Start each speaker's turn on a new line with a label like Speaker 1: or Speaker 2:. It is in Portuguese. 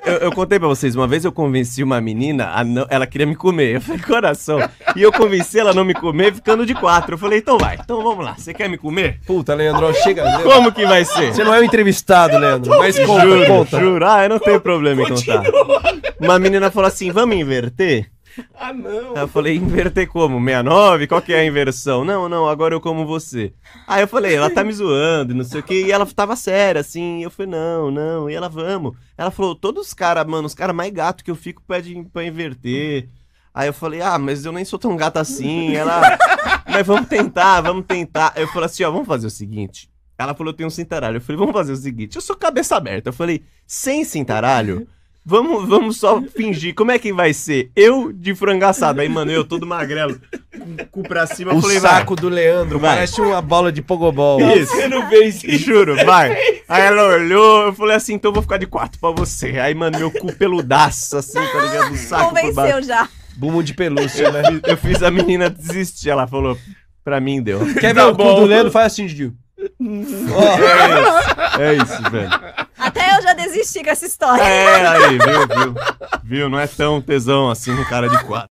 Speaker 1: Eu contei pra vocês, uma vez eu convenci uma menina, ela queria me comer. Eu falei, coração. E eu convenci ela a não me comer ficando de 4. Eu falei, então vai, então vamos lá. Você quer me comer?
Speaker 2: Puta, Leandro, chega.
Speaker 1: Como que vai ser?
Speaker 2: Você não é o entrevistado, Leandro. Mas conta.
Speaker 1: Juro. Eu não tenho problema em contar. Uma menina falou assim, vamos inverter?
Speaker 3: Ah, não.
Speaker 1: Aí eu falei, inverter como? 69? Qual que é a inversão? Não, agora eu como você. Aí eu falei, ela tá me zoando, não sei o que. E ela tava séria, assim. Eu falei, não. E ela, vamos. Ela falou, todos os caras, mano, os caras mais gato que eu fico pedem pra inverter. Aí eu falei, mas eu nem sou tão gata assim. Ela, mas vamos tentar. Eu falei assim, vamos fazer o seguinte. Ela falou, eu tenho um cintaralho. Eu falei, vamos fazer o seguinte. Eu sou cabeça aberta. Eu falei, sem cintaralho? Vamos só fingir. Como é que vai ser? Eu de frango assado. Aí, mano, eu todo magrelo, cu pra cima.
Speaker 2: O
Speaker 1: falei,
Speaker 2: saco do Leandro
Speaker 1: Vai.
Speaker 2: parece uma bola de pogobol.
Speaker 1: Isso.
Speaker 3: Você não fez isso.
Speaker 1: Juro, vai. Aí ela olhou, eu falei assim, então eu vou ficar de 4 pra você. Aí, mano, meu cu peludaço, assim, tá ligado? Do saco por
Speaker 4: Convenceu
Speaker 1: baixo.
Speaker 4: já.
Speaker 2: Bumo de pelúcia, né?
Speaker 1: Eu fiz a menina desistir. Ela falou, pra mim deu.
Speaker 2: Quer ver o cu do Leandro? Faz assim, Gil.
Speaker 1: É isso, velho.
Speaker 4: Até eu já desisti com essa história.
Speaker 1: Aí, viu? Não é tão tesão assim no cara de 4.